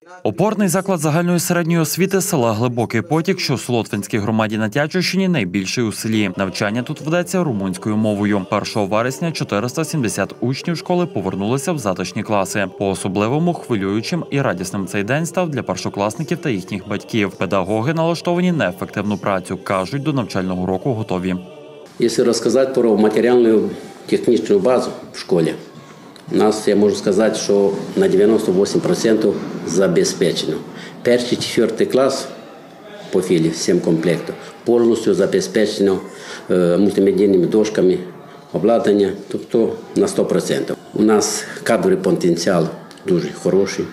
Опорний заклад загальної середньої освіти села Глибокий Потік, що в Солотвинській громаді на Тячівщині, найбільший у селі. Навчання тут ведеться румунською мовою. 1 вересня 470 учнів школи повернулися в затишні класи. По-особливому хвилюючим і радісним цей день став для першокласників та їхніх батьків. Педагоги налаштовані на ефективну працю. Кажуть, до навчального року готові. Якщо розказати про матеріальну технічну базу в школі, у нас, я можу сказати, що на 98% забезпечено. 1-4 клас по філі, 7 комплектів, повністю забезпечено мультимедійними дошками, обладнання, тобто на 100%. У нас кадровий потенціал дуже хороший.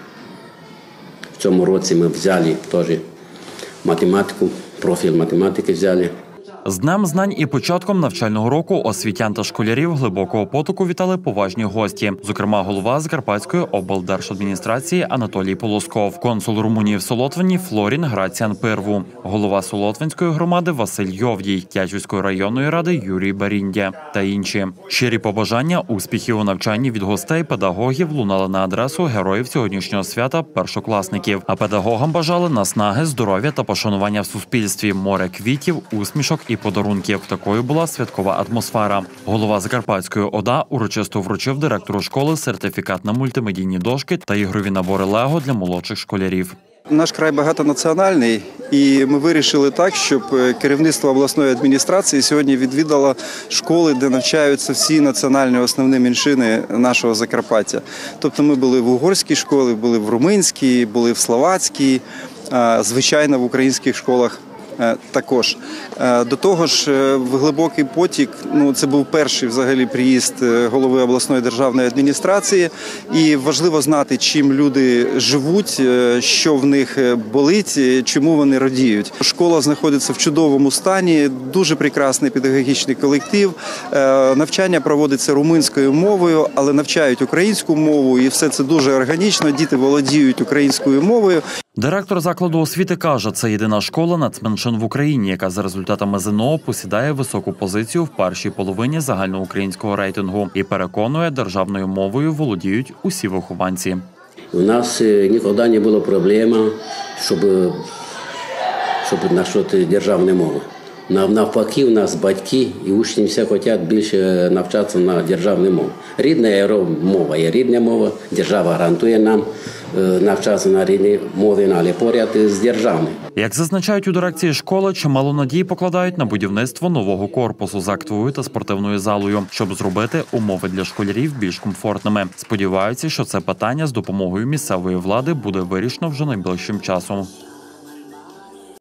В цьому році ми взяли теж математику, профіль математики взяли. З Днем знань і початком навчального року освітян та школярів Глибокого Потоку вітали поважні гості. Зокрема, голова Закарпатської облдержадміністрації Анатолій Полосков, консул Румунії в Солотвині Флорін Граціан Пирву, голова Солотвинської громади Василь Йовдій, Тячівської районної ради Юрій Баріндя та інші. Щирі побажання успіхів у навчанні від гостей педагогів лунали на адресу героїв сьогоднішнього свята – першокласників. А педагогам бажали наснаги, здоров'я та пошанування в суспільстві, море квітів, усмішок і подарунків. Такою була святкова атмосфера. Голова Закарпатської ОДА урочисто вручив директору школи сертифікат на мультимедійні дошки та ігрові набори Лего для молодших школярів. Наш край багатонаціональний, і ми вирішили так, щоб керівництво обласної адміністрації сьогодні відвідало школи, де навчаються всі національні основні меншини нашого Закарпаття. Тобто ми були в угорській школі, були в румунській, були в словацькій, звичайно, в українських школах також. До того ж, в Глибокий Потік, це був перший взагалі приїзд голови обласної державної адміністрації, і важливо знати, чим люди живуть, що в них болить, чому вони радіють. Школа знаходиться в чудовому стані, дуже прекрасний педагогічний колектив, навчання проводиться румунською мовою, але навчають українську мову, і все це дуже органічно, діти володіють українською мовою. Директор закладу освіти каже, це єдина школа нацменшин в Україні, яка за результатами ЗНО посідає високу позицію в першій половині загальноукраїнського рейтингу і переконує, державною мовою володіють усі вихованці. У нас ніколи не було проблеми, щоб знайти державну мову. Навпаки, у нас батьки і учні всі хочуть більше навчатися на державній мові. Рідна мова є рідна мова, держава гарантує нам навчатися на рідній мові, але поряд з державною. Як зазначають у дирекції школи, чимало надій покладають на будівництво нового корпусу з актовою та спортивною залою, щоб зробити умови для школярів більш комфортними. Сподіваються, що це питання з допомогою місцевої влади буде вирішено вже найближчим часом.